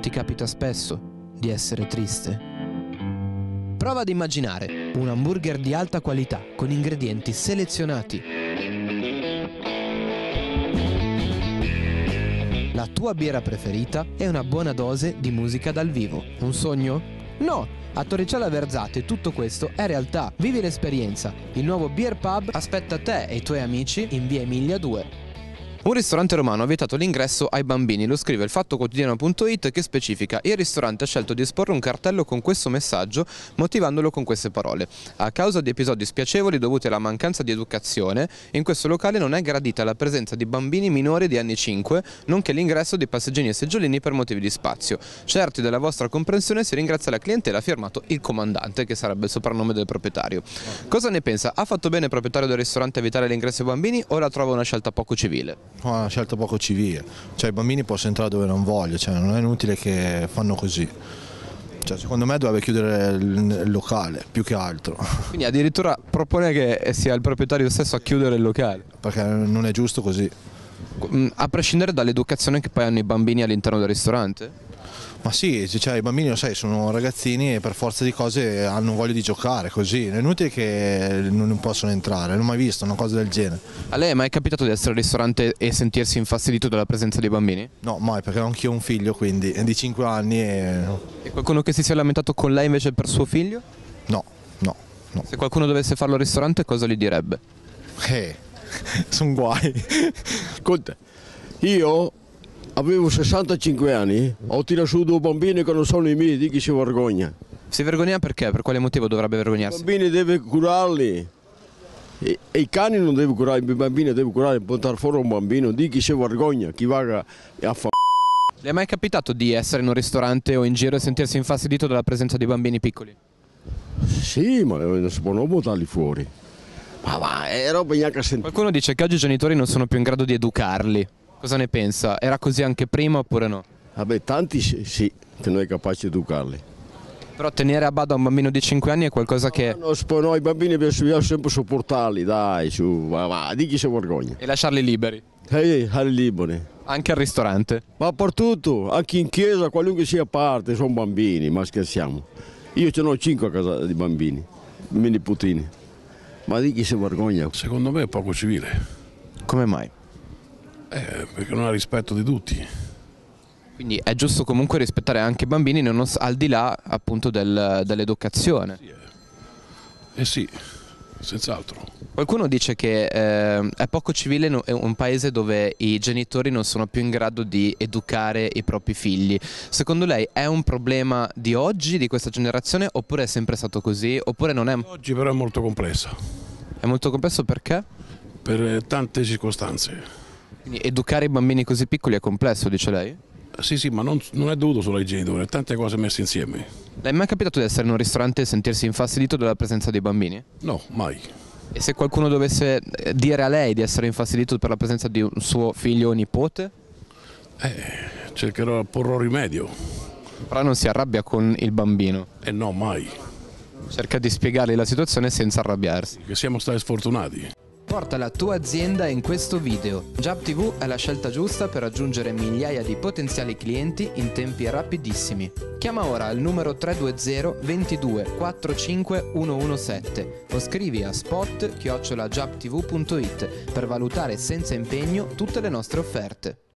ti capita spesso di essere triste? Prova ad immaginare un hamburger di alta qualità con ingredienti selezionati. La tua birra preferita e una buona dose di musica dal vivo. Un sogno? No! A Torricella Verzate tutto questo è realtà. Vivi l'esperienza. Il nuovo Beer Pub aspetta te e i tuoi amici in via Emilia 2. Un ristorante romano ha vietato l'ingresso ai bambini, lo scrive il fattoquotidiano.it, che specifica: il ristorante ha scelto di esporre un cartello con questo messaggio, motivandolo con queste parole: a causa di episodi spiacevoli dovuti alla mancanza di educazione, in questo locale non è gradita la presenza di bambini minori di anni 5, nonché l'ingresso di passeggini e seggiolini per motivi di spazio. Certi della vostra comprensione, si ringrazia la clientela, ha firmato il comandante, che sarebbe il soprannome del proprietario. Cosa ne pensa? Ha fatto bene il proprietario del ristorante a evitare l'ingresso ai bambini o la trova una scelta poco civile? Una scelta poco civile, cioè i bambini possono entrare dove non voglio, cioè non è inutile che fanno così. Cioè, secondo me dovrebbe chiudere il locale più che altro. Quindi addirittura propone che sia il proprietario stesso a chiudere il locale? Perché non è giusto così. A prescindere dall'educazione che poi hanno i bambini all'interno del ristorante? Ma sì, cioè, i bambini, lo sai, sono ragazzini e per forza di cose hanno voglia di giocare, così. È inutile che non possono entrare, non ho mai visto una cosa del genere. A lei è mai capitato di essere al ristorante e sentirsi infastidito dalla presenza dei bambini? No, mai, perché ho anch'io un figlio, quindi è di 5 anni e... E qualcuno che si sia lamentato con lei invece per suo figlio? No. Se qualcuno dovesse farlo al ristorante, cosa gli direbbe? Sono guai. Ascolta, io avevo 65 anni, ho tirato su 2 bambini che non sono i miei, di chi si vergogna. Si vergogna perché? Per quale motivo dovrebbe I vergognarsi? bambini deve curarli. E i cani non devo curare, i bambini devo curare, portare fuori un bambino, di chi si vergogna, chi va a fa... Le è mai capitato di essere in un ristorante o in giro e sentirsi infastidito dalla presenza di bambini piccoli? Sì, ma non si può non buttarli fuori. Ma è roba neanche sentire. Qualcuno dice che oggi i genitori non sono più in grado di educarli. Cosa ne pensa? Era così anche prima oppure no? Vabbè, tanti sì, che non è capace di educarli. Però tenere a bada un bambino di 5 anni è qualcosa che... No, i bambini bisogna sempre sopportarli, dai, su, va, di chi si vergogna. E lasciarli liberi? Alle liberi. Anche al ristorante? Ma per tutto, anche in chiesa, qualunque sia parte, sono bambini, ma scherziamo. Io ce ne ho 5 a casa di bambini, miei nipotini. Ma di chi si vergogna? Secondo me è poco civile, Come mai? perché non ha rispetto di tutti. Quindi è giusto comunque rispettare anche i bambini al di là appunto dell'educazione. Sì, senz'altro. Qualcuno dice che è poco civile un paese dove i genitori non sono più in grado di educare i propri figli. Secondo lei è un problema di oggi, di questa generazione, oppure è sempre stato così? Oppure non è... Oggi però è molto complessa, È molto complesso perché? per tante circostanze. Quindi educare i bambini così piccoli è complesso, dice lei? Sì, ma non è dovuto solo ai genitori, è tante cose messe insieme. Le è mai capitato di essere in un ristorante e sentirsi infastidito dalla presenza dei bambini? No, mai. E se qualcuno dovesse dire a lei di essere infastidito per la presenza di un suo figlio o nipote? Porrò rimedio. Però non si arrabbia con il bambino. No, mai. Cerca di spiegargli la situazione senza arrabbiarsi. Che siamo stati sfortunati. Porta la tua azienda in questo video. Jab TV è la scelta giusta per raggiungere migliaia di potenziali clienti in tempi rapidissimi. Chiama ora al numero 320 22 45 117 o scrivi a spot@jabtv.it per valutare senza impegno tutte le nostre offerte.